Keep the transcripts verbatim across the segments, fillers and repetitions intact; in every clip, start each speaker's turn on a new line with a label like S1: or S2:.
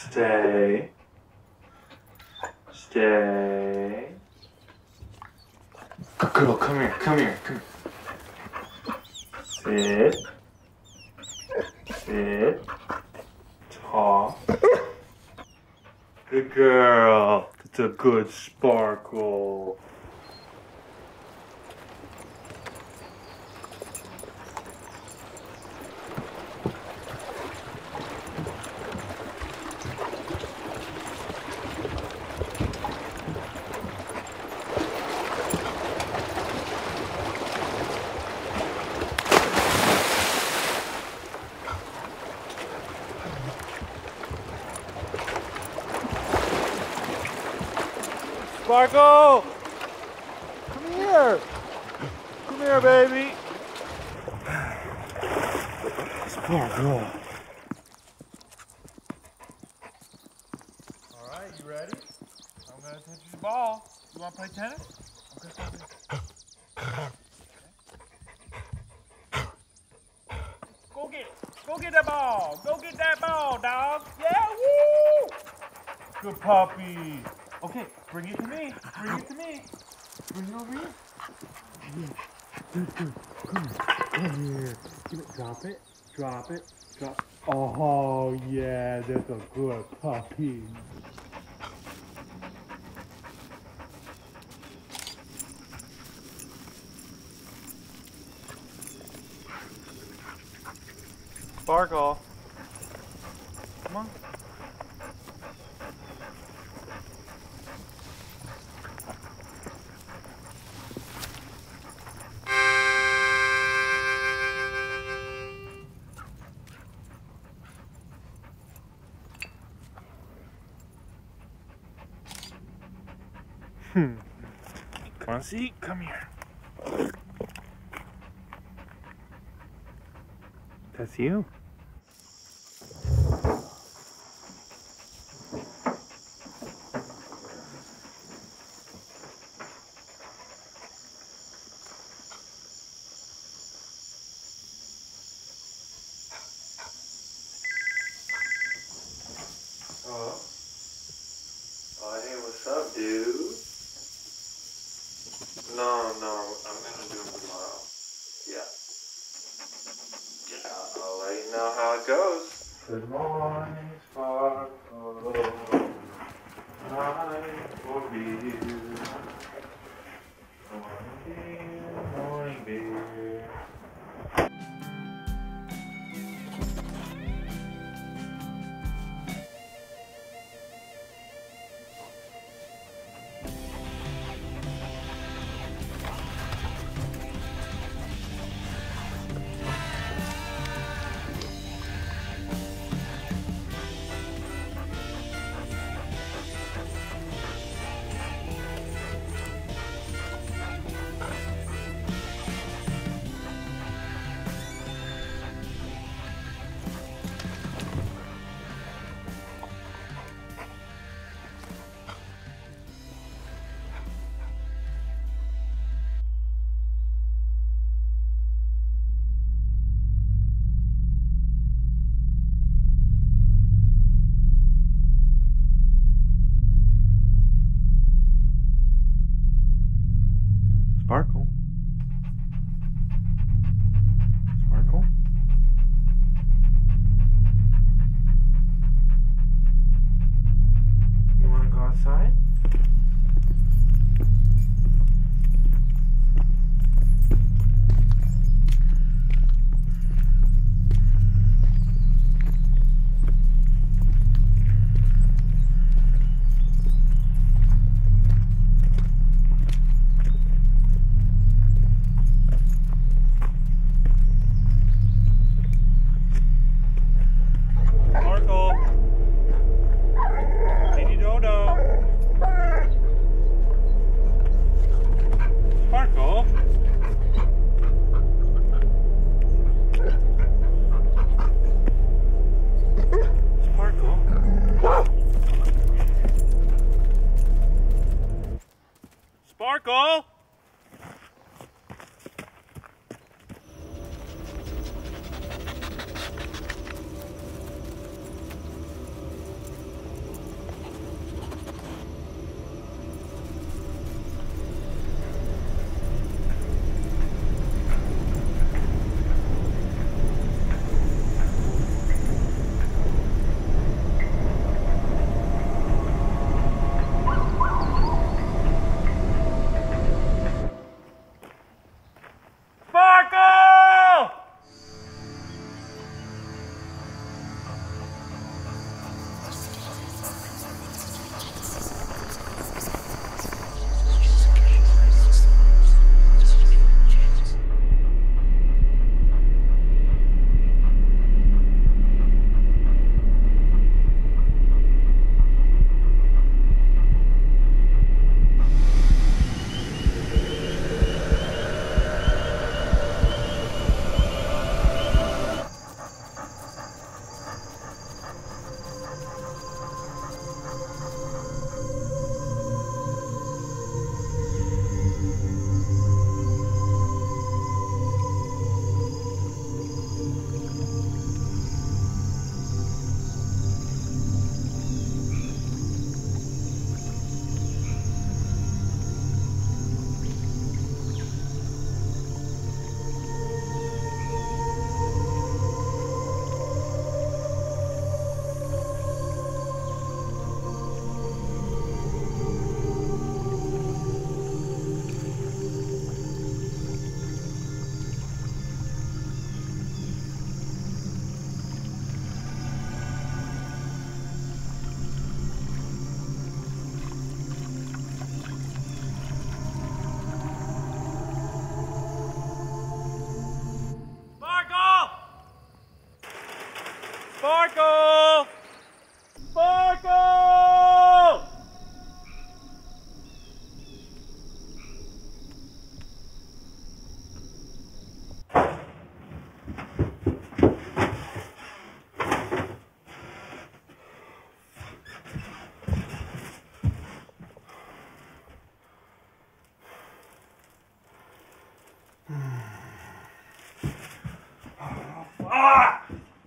S1: Stay. Stay. Good girl, come here, come here, come here. Sit. Sit. Talk. Good girl. It's a good Sparkle. Sparkle! Come here! Come here, baby! Sparkle! Alright, you ready? I'm gonna touch your ball. You wanna play tennis? Okay, go get it! Go get that ball! Go get that ball, dog! Yeah, woo! Good puppy! Okay, bring it to me. Bring it to me. Bring it over here. Yeah. Good, good. Come here. Come here. Give it. Drop it. Drop it. Drop. Oh, yeah. That's a good puppy. Sparkle. Come on. Hmm. Come on, see? Come here. That's you. Oh. Oh, hey, what's up, dude? No, no, I'm gonna do it tomorrow. Yeah. Yeah, I'll let you know how it goes. Good morning, Sparkle. I will be you. Morning, dear, morning, dear. Sparkle! Sparkle! Ah!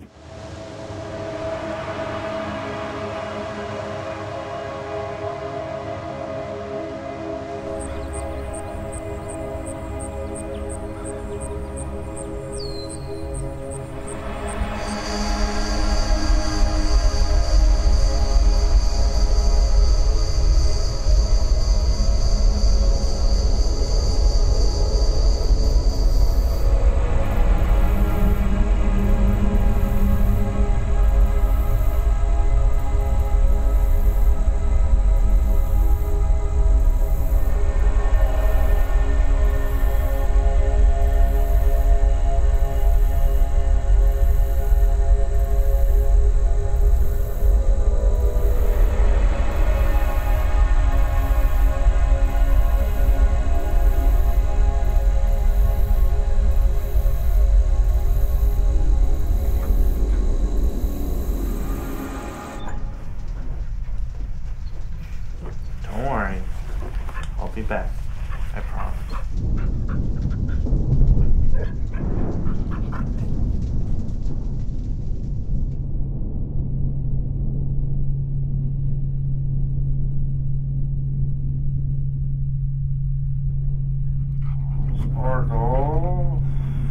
S1: Don't worry, I'll be back, I promise. Sparkle.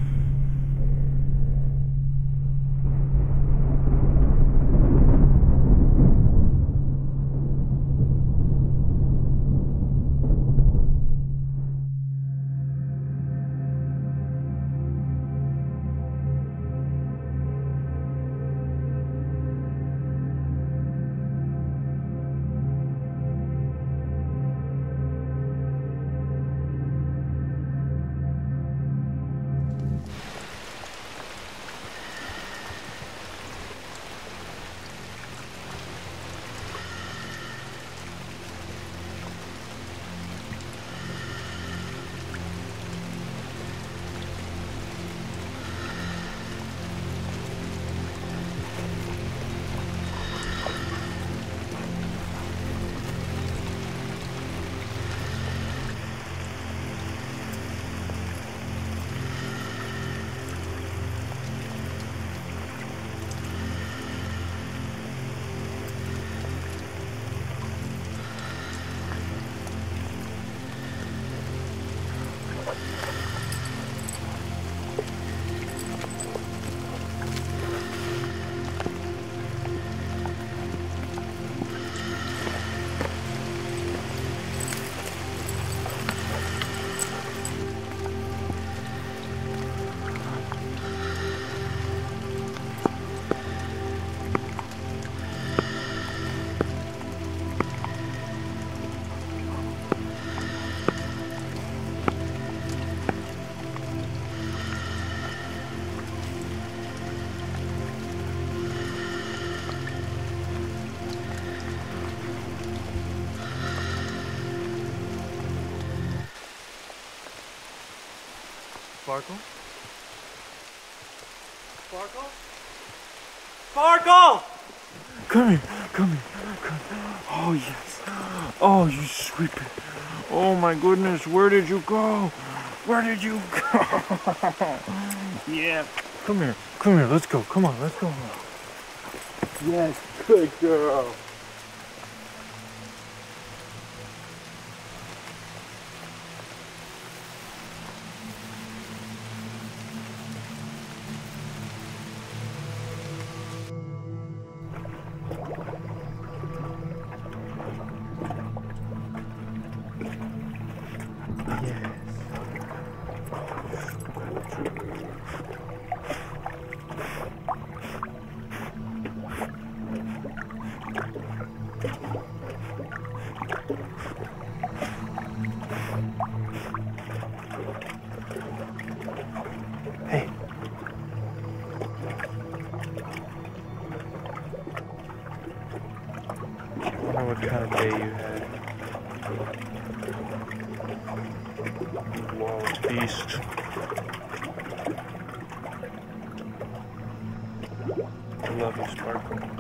S1: Sparkle? Sparkle? Sparkle! Come here, come here, come here. Oh, yes. Oh, you sweet baby. Oh, my goodness, where did you go? Where did you go? Yeah. Come here, come here, let's go. Come on, let's go. Yes, good girl.
S2: what kind of day you had. Wild beast. I love you, Sparkle.